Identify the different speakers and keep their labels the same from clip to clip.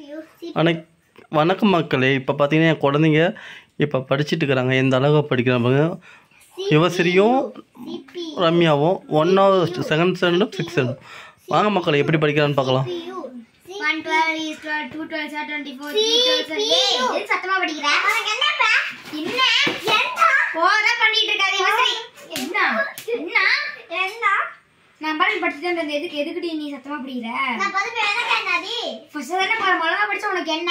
Speaker 1: வணக்கம் மக்களே. இப்போ பார்த்தீங்கன்னா என் குழந்தைங்க இப்போ படிச்சுட்டு இருக்கிறாங்க. எந்த அளவுக்கு படிக்கிறாங்க யுவஸ்ரீயும் ரம்யாவும் 1வது 2nd ஸ்டாண்டர்டும் 6th ஸ்டாண்டர்டும். வாங்க மக்களே எப்படி படிக்கிறான்னு பார்க்கலாம்.
Speaker 2: சத்தமா படிக்கிறேன். நான் பாட்டு படிச்சுட்டு எதுக்குடி நீ சத்தமா படிக்கிற? மொழமா படிச்சா உனக்கு என்ன?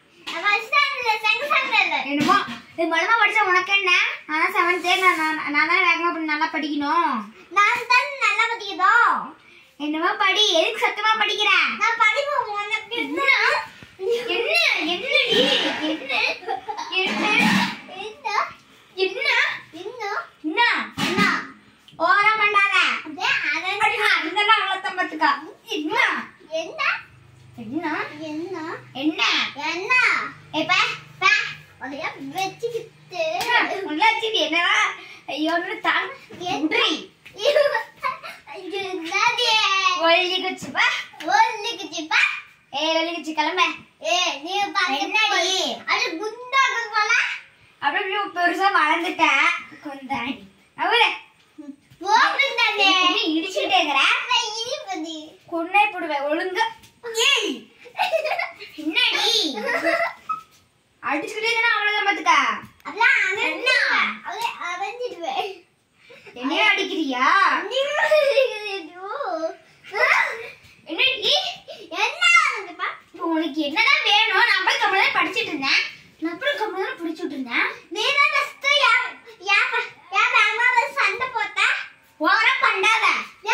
Speaker 2: என்னமோ இது மொழமா படிச்சா உனக்கு என்ன? நான் 7th நான் தானே வேகமா நல்லா படிக்கணும். நான் தான் நல்லா படிக்கிறோம். என்னமோ படி. எதுக்கு சத்தமா படிக்கிற? நான் படிப்போம். உனக்கு என்ன என்ன என்னடி என்ன என்ன என்ன என்ன என்ன என்ன ஓரா மண்டாத அதெல்லாம் அவ்வளோதான் பார்த்துக்கா. என்ன என்ன என்ன என்ன என்ன என்ன எப்ப வச்சுக்கிட்டு என்னடா ஐயோ தாண்டி கிளம்ப. அப்படியே பெருசா வளர்ந்துட்ட கொண்டாடி அவரு இடிச்சுட்டே கொண்டே போடுவேன் ஒழுங்க. என்னடி அடிச்சுக்கிட்டே அவ்வளவுதான் பாத்துக்கா. என்னைய அடிக்கிறியா? என்னடி உனக்கு என்னதான் வேணும்? நான் போய் கம்மல் படிச்சுட்டு இருந்தேன். நான் அப்புறம் கம்மல் பிடிச்சுட்டு இருந்தேன். சண்டை போட்ட ஓரம் பண்ணாத.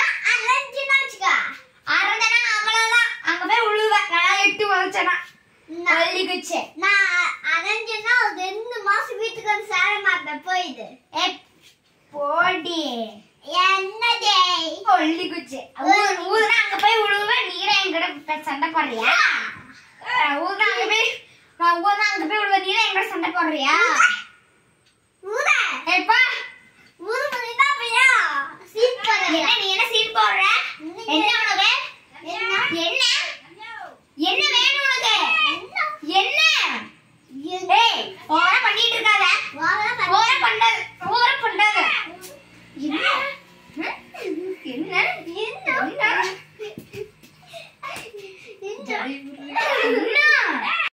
Speaker 2: அறந்தனா அவ்வளவுதான். அங்க போய் உழுவேன். நான் 8 வச்சனா வலிக்குச்சு. நான் அரைஞ்சுனா 2 மாசம் வீட்டுக்கு வந்து சேர மாட்டேன். போயிடு போடி. என்னதே வலிக்குச்சு. ஊதுனா அங்க போய் உழுவேன். நீரே என்கிட்ட சண்டை போடுறியா? ஊதுனா அங்க போய் நான் ஊதுனா அங்க போய் உழுவேன். நீரே என்கிட்ட சண்டை போடுறியா? ஊத எப்பா ஊது பண்ணிட்டா